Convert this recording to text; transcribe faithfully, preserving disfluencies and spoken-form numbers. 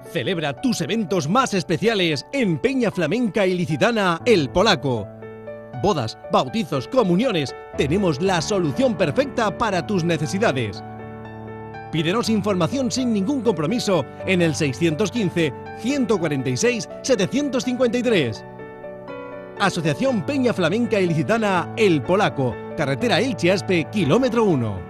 Celebra tus eventos más especiales en Peña Flamenca Ilicitana El Polaco. Bodas, bautizos, comuniones, tenemos la solución perfecta para tus necesidades. Pídenos información sin ningún compromiso en el seiscientos quince, ciento cuarenta y seis, setecientos cincuenta y tres. Asociación Peña Flamenca Ilicitana El Polaco, carretera Elche-Aspe, kilómetro uno.